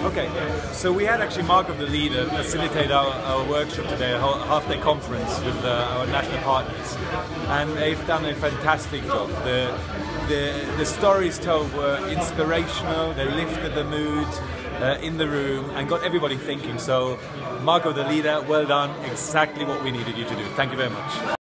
Okay, so we had actually Marco the leader facilitate our workshop today, a half-day conference with our national partners, and they've done a fantastic job. The stories told were inspirational, they lifted the mood in the room and got everybody thinking. So Marco the leader, well done, exactly what we needed you to do. Thank you very much.